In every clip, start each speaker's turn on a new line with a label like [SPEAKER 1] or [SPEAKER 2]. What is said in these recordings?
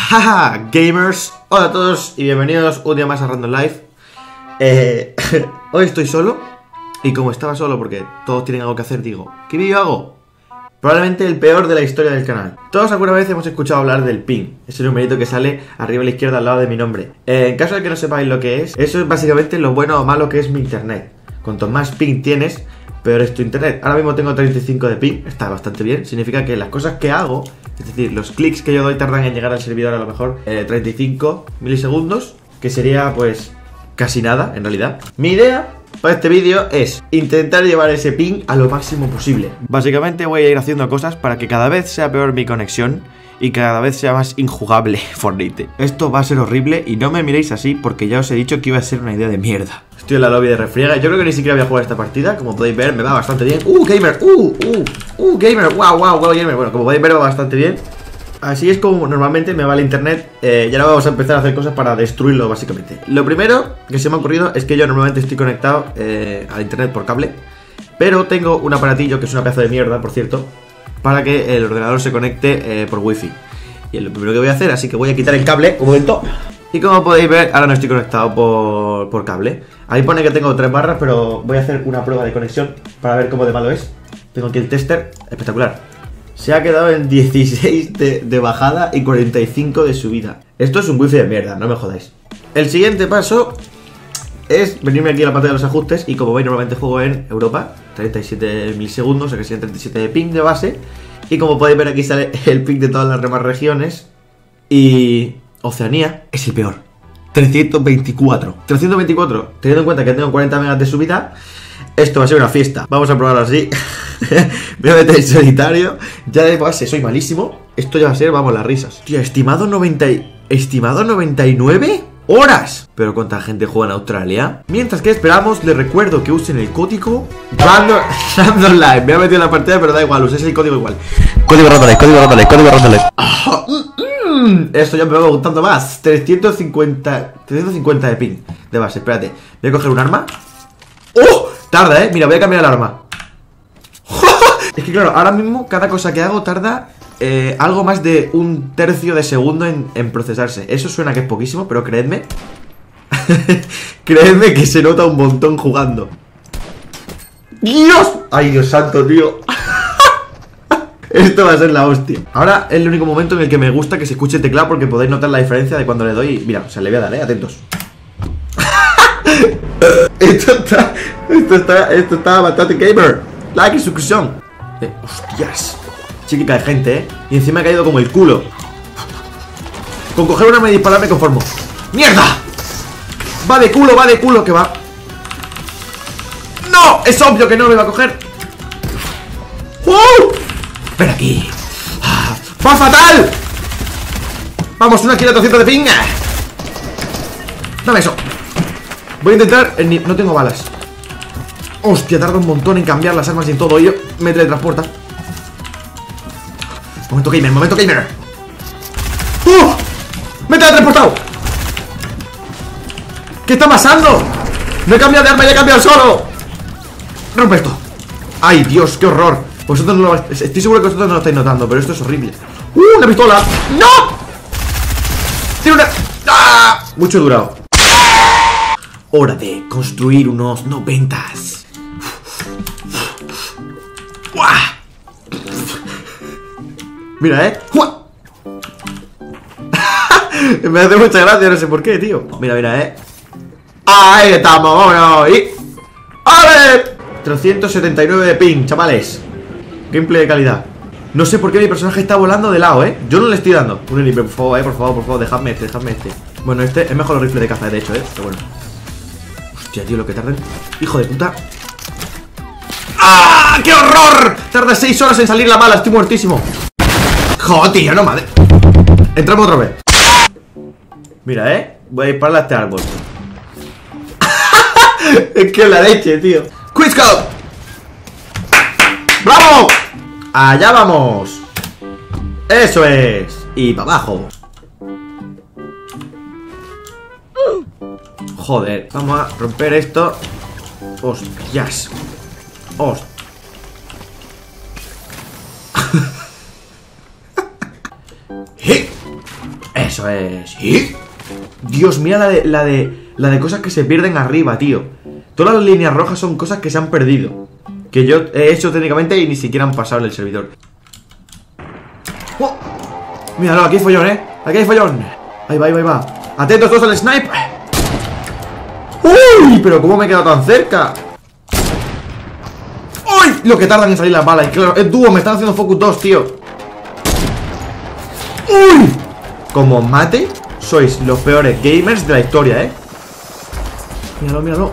[SPEAKER 1] Jaja, gamers, hola a todos y bienvenidos un día más a Random Life. Hoy estoy solo y como estaba solo porque todos tienen algo que hacer, digo, ¿qué vídeo hago? Probablemente el peor de la historia del canal. Todos alguna vez hemos escuchado hablar del ping, ese numerito que sale arriba a la izquierda al lado de mi nombre. En caso de que no sepáis lo que es, eso es básicamente lo bueno o malo que es mi internet. Cuanto más ping tienes, peor es tu internet. Ahora mismo tengo 35 de ping, está bastante bien. Significa que las cosas que hago, es decir, los clics que yo doy tardan en llegar al servidor a lo mejor 35 milisegundos, que sería pues casi nada en realidad. Mi idea para este vídeo es intentar llevar ese ping a lo máximo posible. Básicamente voy a ir haciendo cosas para que cada vez sea peor mi conexión y cada vez sea más injugable Fortnite. Esto va a ser horrible y no me miréis así porque ya os he dicho que iba a ser una idea de mierda. Estoy en la lobby de refriega. Yo creo que ni siquiera voy a jugar esta partida. Como podéis ver, me va bastante bien. Gamer. Gamer. Wow, gamer. Bueno, como podéis ver, va bastante bien. Así es como normalmente me va el internet. Y ahora vamos a empezar a hacer cosas para destruirlo, básicamente. Lo primero que se me ha ocurrido es que yo normalmente estoy conectado al internet por cable, pero tengo un aparatillo que es una pedazo de mierda, por cierto, para que el ordenador se conecte por wifi. Y es lo primero que voy a hacer, así que voy a quitar el cable, un momento. Y como podéis ver, ahora no estoy conectado por cable. Ahí pone que tengo 3 barras, pero voy a hacer una prueba de conexión para ver cómo de malo es. Tengo aquí el tester, espectacular. Se ha quedado en 16 de bajada y 45 de subida. Esto es un wifi de mierda, no me jodáis. El siguiente paso es venirme aquí a la pantalla de los ajustes. Y como veis, normalmente juego en Europa, 37 milisegundos, o sea que serían 37 de ping de base. Y como podéis ver, aquí sale el ping de todas las demás regiones. Y Oceanía es el peor, 324, teniendo en cuenta que tengo 40 megas de subida. Esto va a ser una fiesta, vamos a probarlo así. Me voy a meter en solitario. Ya de base soy malísimo. Esto ya va a ser, vamos, las risas. Tío, estimado 99 horas. Pero ¿cuánta gente juega en Australia? Mientras que esperamos, les recuerdo que usen el código Random Life. Me he metido en la partida, pero da igual, uséis el código igual. Código Random Life. Esto ya me va gustando más. 350 de ping de base, espérate. Voy a coger un arma. ¡Oh! Tarda, mira, voy a cambiar el arma. Es que claro, ahora mismo cada cosa que hago tarda algo más de un tercio de segundo en procesarse. Eso suena que es poquísimo, pero creedme. Creedme que se nota un montón jugando. ¡Dios! ¡Ay, Dios santo, tío! Esto va a ser la hostia. Ahora es el único momento en el que me gusta que se escuche el teclado, porque podéis notar la diferencia de cuando le doy. Mira, o sea, le voy a dar, atentos. Esto está bastante gamer. Like y suscripción. Hostias. Chiquica de gente, y encima he caído como el culo. Con coger una arma y disparar me conformo. ¡Mierda! Va de culo que va. ¡No! Es obvio que no me va a coger. Ven aquí. ¡Va fatal! Vamos, una kill a 200 de ping. Dame eso. Voy a intentar... No tengo balas. Hostia, tarda un montón en cambiar las armas y en todo ello. Me teletransporta. Momento gamer. ¡Me he teletransportado! ¿Qué está pasando? No he cambiado de arma, ya he cambiado solo. Rompe esto. ¡Ay, Dios, qué horror! Vosotros no lo... Estoy seguro que vosotros no lo estáis notando, pero esto es horrible. ¡Una pistola! ¡No! ¡Tiene una... ¡Ah! Mucho he durado. Hora de construir unos 90s. Mira, me hace mucha gracia, no sé por qué, tío. Mira, ahí estamos, vámonos. Y... ¡Ale! 379 de ping, chavales. Gameplay de calidad. No sé por qué mi personaje está volando de lado, Yo no le estoy dando. Un rifle, por favor, dejadme este. Bueno, este es mejor el rifle de caza, de hecho, pero bueno. Hostia, tío, lo que tardan. Hijo de puta. ¡Ah! ¡Qué horror! Tarda 6 horas en salir la bala, estoy muertísimo. Joder, tío, no madre. Entramos otra vez. Mira, voy a dispararle a este árbol. Es que es la leche, tío. ¡Quick Scout! ¡Bravo! Allá vamos. Eso es. Y para abajo. Joder, vamos a romper esto. Hostias. Eso es. ¿Sí? Dios, mira la de cosas que se pierden arriba, tío. Todas las líneas rojas son cosas que se han perdido, que yo he hecho técnicamente y ni siquiera han pasado en el servidor. ¡Oh! Míralo, aquí hay follón, aquí hay follón. Ahí va, ahí va, ahí va. Atentos todos al snipe. ¡Uy! Pero cómo me he quedado tan cerca. ¡Uy! Lo que tardan en salir las balas. Y claro, es dúo, me están haciendo focus 2, tío. ¡Uy! Como mate, sois los peores gamers de la historia, Míralo, míralo.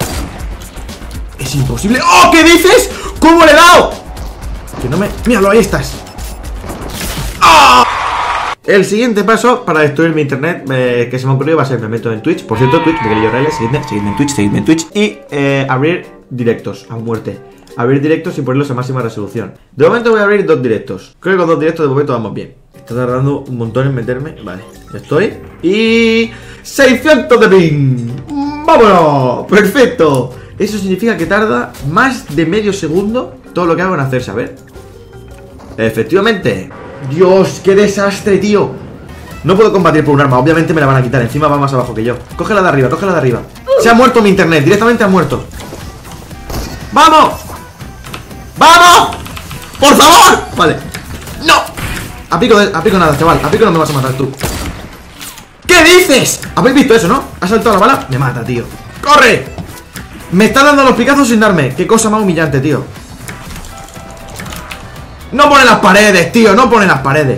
[SPEAKER 1] Es imposible. ¡Oh! ¿Qué dices? ¿Cómo le he dado? Que no me... Míralo, ahí estás. ¡Ah! El siguiente paso para destruir mi internet que se me ocurrió va a ser, me meto en Twitch. Por cierto, Twitch, Miguel Llorales, seguidme en Twitch. Y abrir directos a muerte. Abrir directos y ponerlos a máxima resolución. De momento voy a abrir 2 directos. Creo que con 2 directos de momento vamos bien. Está tardando un montón en meterme. Vale, ya estoy. Y... 600 de ping. ¡Vámonos! ¡Perfecto! Eso significa que tarda más de medio segundo todo lo que hago en hacerse, a ver. Efectivamente. Dios, qué desastre, tío. No puedo combatir por un arma, obviamente me la van a quitar. Encima va más abajo que yo. Cógela de arriba, cógela de arriba. Se ha muerto mi internet, directamente ha muerto. ¡Vamos! ¡Vamos! ¡Por favor! Vale. ¡No! A pico nada, chaval. A pico no me vas a matar tú. ¿Qué dices? ¿Habéis visto eso, no? ¿Ha saltado la bala? Me mata, tío. ¡Corre! Me está dando los picazos sin darme. Qué cosa más humillante, tío. No pone las paredes, tío. No pone las paredes.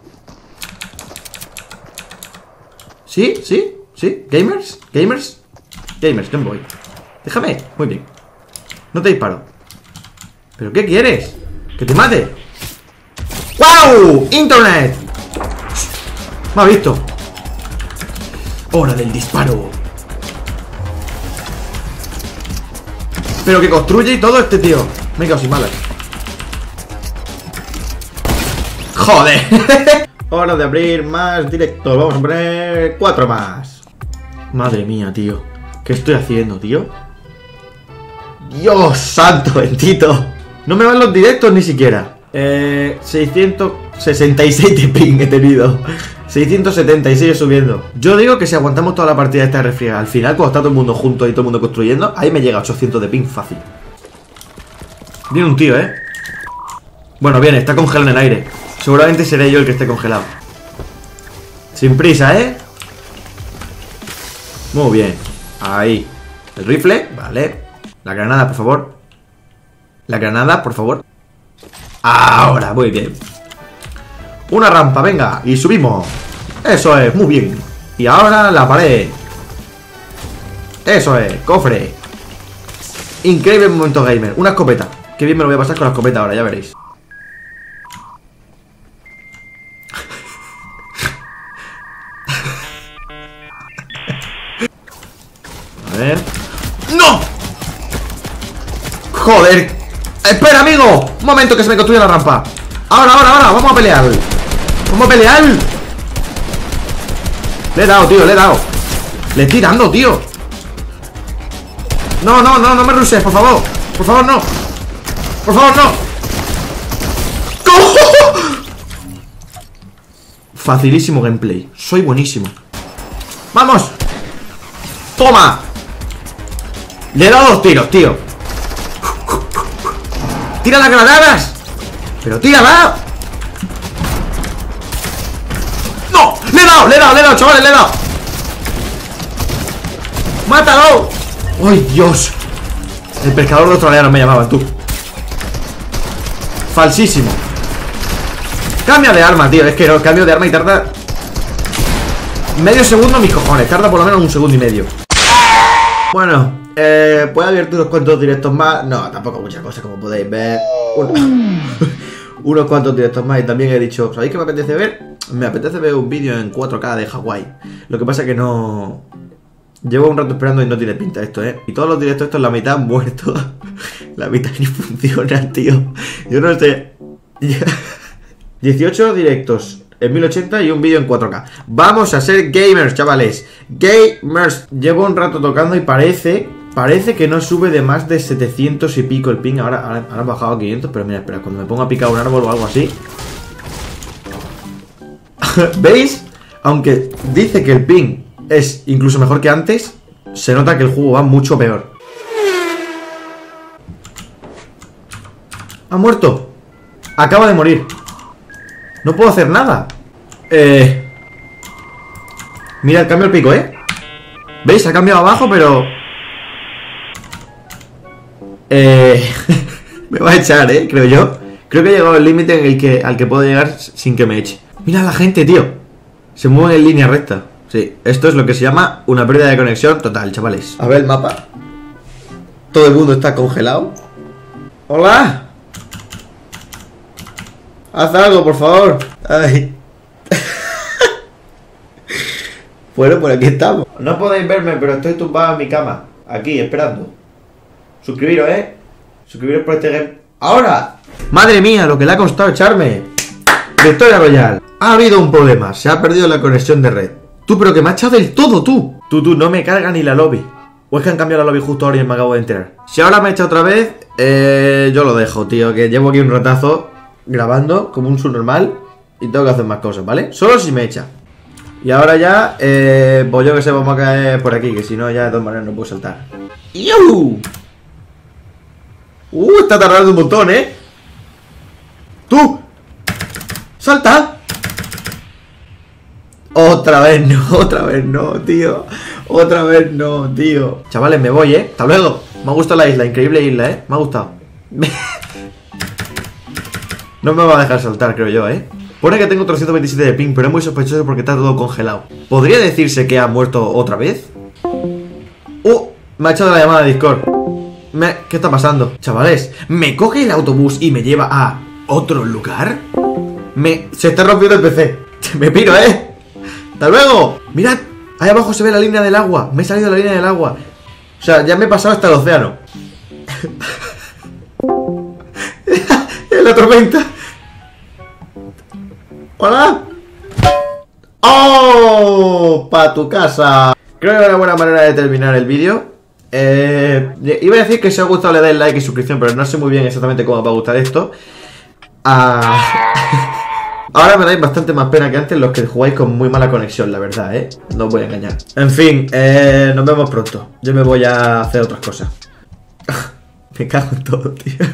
[SPEAKER 1] ¿Sí? ¿Sí? ¿Sí? ¿Gamers? ¿Gamers? Gamers, Game Boy. Déjame. Muy bien. No te disparo. ¿Pero qué quieres? ¡Que te mate! ¡Wow! ¡Internet! Me ha visto. Hora del disparo. Pero que construye y todo este tío. Me he quedado sin balas. ¡Joder! Hora de abrir más directos. Vamos a poner 4 más. Madre mía, tío. ¿Qué estoy haciendo, tío? Dios santo bendito. No me van los directos ni siquiera. 666 de ping he tenido. 676 subiendo. Yo digo que si aguantamos toda la partida de esta refriega, al final cuando está todo el mundo junto y todo el mundo construyendo, ahí me llega a 800 de ping fácil. Viene un tío, Bueno, viene, está congelado en el aire. Seguramente seré yo el que esté congelado. Sin prisa, Muy bien. Ahí. El rifle, vale. La granada, por favor. La granada, por favor. Ahora, muy bien. Una rampa, venga, y subimos. Eso es, muy bien. Y ahora la pared. Eso es, cofre. Increíble momento gamer. Una escopeta. Qué bien me lo voy a pasar con la escopeta ahora, ya veréis. A ver. ¡No! ¡Joder! ¡Espera, amigo! Un momento que se me construye la rampa. Ahora, vamos a pelear. ¡Vamos a pelear! Le he dado, tío, le he dado. Le estoy dando, tío. No me ruses, por favor. Por favor, no. Por favor, no. ¡Oh! Facilísimo gameplay. Soy buenísimo. ¡Vamos! ¡Toma! Le he dado 2 tiros, tío. ¡Tira las granadas! ¡Pero tírala! ¡No! ¡Le he dado, chavales! ¡Le he dado! ¡Mátalo! ¡Ay, Dios! El pescador de australiano me llamaban, tú. Falsísimo. Cambia de arma, tío. Es que no, cambio de arma y tarda medio segundo, mis cojones. Tarda por lo menos 1 segundo y medio. Bueno, ¿puedo abierto unos cuantos directos más? No, tampoco muchas cosas, como podéis ver. Unos cuantos directos más. Y también he dicho, ¿sabéis qué me apetece ver? Me apetece ver un vídeo en 4K de Hawái. Lo que pasa es que no... Llevo un rato esperando y no tiene pinta esto, Y todos los directos estos, la mitad han muerto. La mitad ni funciona, tío. Yo no sé. 18 directos en 1080 y un vídeo en 4K. Vamos a ser gamers, chavales. Gamers. Llevo un rato tocando y parece que no sube de más de 700 y pico el ping. Ahora han bajado a 500, pero mira, espera, cuando me ponga a picar un árbol o algo así. ¿Veis? Aunque dice que el ping es incluso mejor que antes, se nota que el juego va mucho peor. Ha muerto. Acaba de morir. No puedo hacer nada. Mira, cambio el pico, ¿Veis? Ha cambiado abajo, pero... me va a echar, creo yo. Creo que he llegado al límite en el que, al que puedo llegar sin que me eche. Mira a la gente, tío. Se mueve en línea recta. Sí, esto es lo que se llama una pérdida de conexión total, chavales. A ver el mapa. Todo el mundo está congelado. ¡Hola! Haz algo, por favor. Ay. Bueno, por aquí estamos. No podéis verme, pero estoy tumbado en mi cama. Aquí, esperando. Suscribiros, Suscribiros por este game. ¡Ahora! ¡Madre mía, lo que le ha costado echarme! Victoria Royal. Ha habido un problema. Se ha perdido la conexión de red. Tú, pero que me ha echado del todo, tú. Tú, no me carga ni la lobby. O es que han cambiado la lobby justo ahora y me acabo de enterar. Si ahora me echa otra vez, yo lo dejo, tío. Que llevo aquí un ratazo grabando como un subnormal y tengo que hacer más cosas, ¿vale? Solo si me echa. Y ahora ya, pues yo que sé, vamos a caer por aquí, que si no ya de todas maneras no puedo saltar. ¡Yuhu! Está tardando un montón, ¡Tú! ¡Salta! Otra vez no, tío. Otra vez no, tío. Chavales, me voy, Hasta luego. Me ha gustado la isla, increíble isla, Me ha gustado. No me va a dejar saltar, creo yo, Pone que tengo 327 de ping, pero es muy sospechoso porque está todo congelado. ¿Podría decirse que ha muerto otra vez? Me ha echado la llamada de Discord. ¿Qué está pasando? Chavales, ¿me coge el autobús y me lleva a otro lugar? Se está rompiendo el PC. Me piro, ¡Hasta luego! Mirad, ahí abajo se ve la línea del agua. Me he salido de la línea del agua. O sea, ya me he pasado hasta el océano. En la tormenta. ¡Hola! ¡Oh! ¡Pa' tu casa! Creo que es una buena manera de terminar el vídeo. Iba a decir que si os ha gustado le dais like y suscripción, pero no sé muy bien exactamente cómo va a gustar esto. Ahora me dais bastante más pena que antes los que jugáis con muy mala conexión, la verdad, No os voy a engañar. En fin, nos vemos pronto. Yo me voy a hacer otras cosas. Me cago en todo, tío.